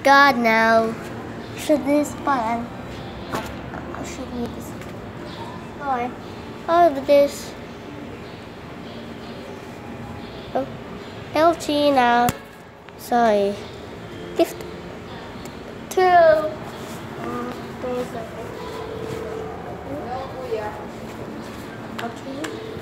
God, now. Should this button? I should use this. Sorry. Oh, this. Oh, LT now. Sorry. Lift. Two. Okay.